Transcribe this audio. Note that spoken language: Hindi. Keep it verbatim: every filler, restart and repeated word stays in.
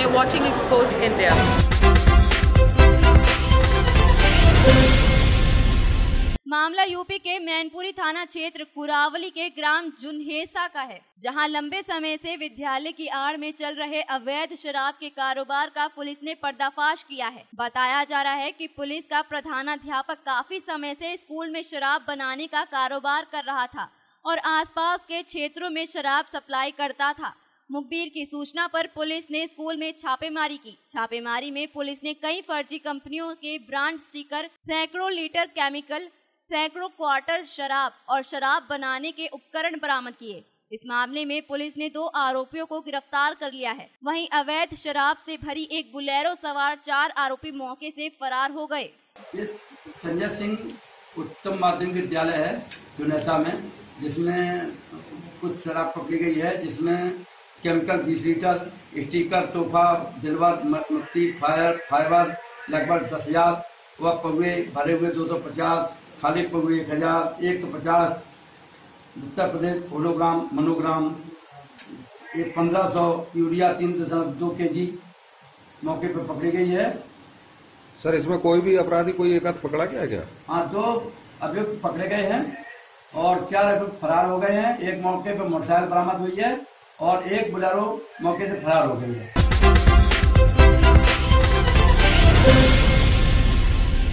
and you're watching Exposed India. मामला यूपी के मैनपुरी थाना क्षेत्र कुरावली के ग्राम जुन्हेसा का है, जहां लंबे समय से विद्यालय की आड़ में चल रहे अवैध शराब के कारोबार का पुलिस ने पर्दाफाश किया है। बताया जा रहा है कि पुलिस का प्रधानाध्यापक काफी समय से स्कूल में शराब बनाने का कारोबार कर रहा था और आसपास के क्षेत्रों में शराब सप्लाई करता था। मुखबिर की सूचना पर पुलिस ने स्कूल में छापेमारी की। छापेमारी में पुलिस ने कई फर्जी कंपनियों के ब्रांड स्टिकर, सैकड़ों लीटर केमिकल, सैकड़ों क्वार्टर शराब और शराब बनाने के उपकरण बरामद किए। इस मामले में पुलिस ने दो आरोपियों को गिरफ्तार कर लिया है। वहीं अवैध शराब से भरी एक बुलेरो सवार चार आरोपी मौके से फरार हो गए। इस संजय सिंह उत्तम माध्यमिक विद्यालय है जुन्हेसा में, जिसमें कुछ शराब पकड़ी गई है, जिसमें केमिकल बीस लीटर, स्टिकर, तोहफा, दिलवर, मक्ती, फायर फाइबर लगभग दस हजार व पौवे भरे हुए दो सौ पचास, खाली पौवे एक हजार एक सौ पचास, उत्तर प्रदेश होलोग्राम मनोग्राम एक पंद्रह सौ यूरिया तीन दशमलव दो के जी मौके पर पकड़ी गई है। सर, इसमें कोई भी अपराधी कोई एक आध पकड़ा गया क्या? हाँ, दो अभियुक्त पकड़े गए हैं और चार अभियुक्त फरार हो गए हैं। एक मौके पर मोटरसाइकिल बरामद हुई है और एक बुलेरो मौके से फरार हो गई है।